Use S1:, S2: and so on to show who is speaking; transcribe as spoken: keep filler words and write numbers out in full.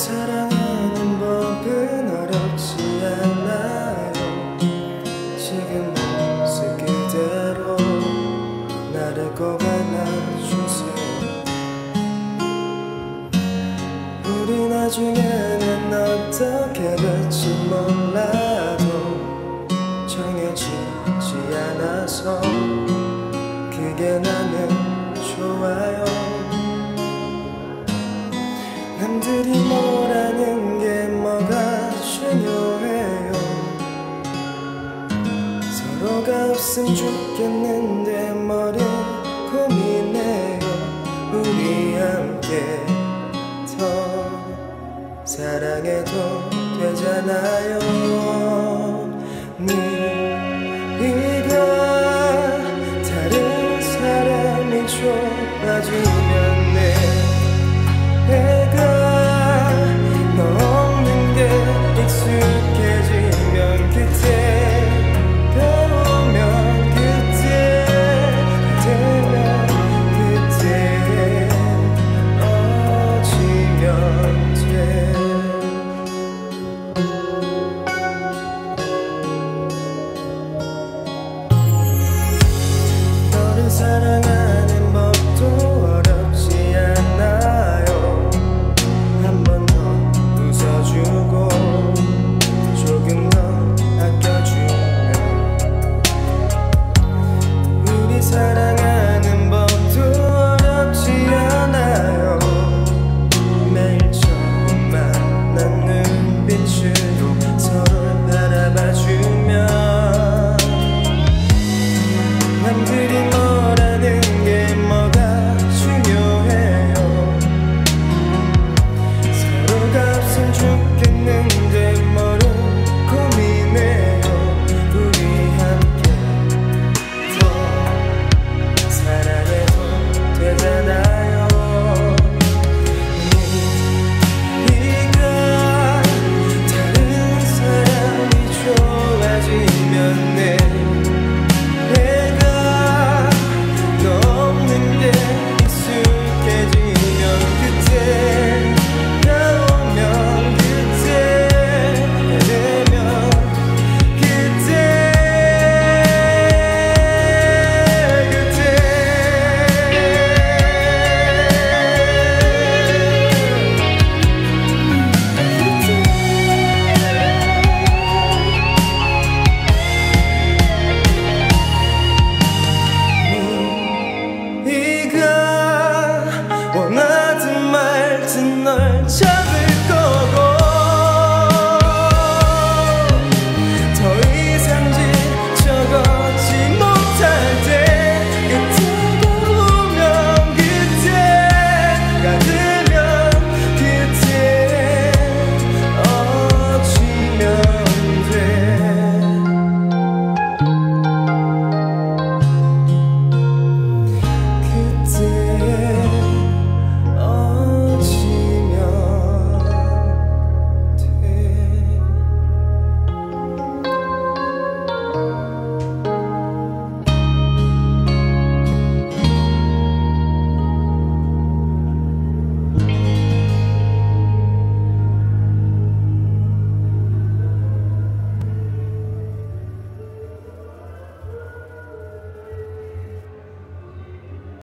S1: 사랑하는 법은 어렵지 않아요. 지금 모습 그대로 나를 꼭 안아주세요. 우리 나중에는 어떻게 될지 몰라도 정해지지 않아서 그게 나는 좋아요. 남들이 뭐라는 게 뭐가 중요해요. 서로가 없음 좋겠는데 뭐를 고민해요. 우리 함께 더 사랑해도 되잖아요. 네가 다른 사람이 좋아지면 내 내가 너 없는 게 익숙해지면 그때가 오면 그때 되면 그때 어지면 돼. 너를 사랑하는 법도 어렵지 않아요. 조금 더 아껴주면 우리 사랑하는 법도 어렵지 않아요. 매일 처음 만난 눈빛으로 서로를 바라봐주면 남들이 뭐라는 게 뭐가 중요해요. 서로가 없으면 좋겠는데 뭐를 고민해요. 우리 함께 더 사랑해도 되잖아요. 네가 다른 사람이 좋아지면 내 내가 너 없는 게 익숙해지면 그때 원하든 말든 널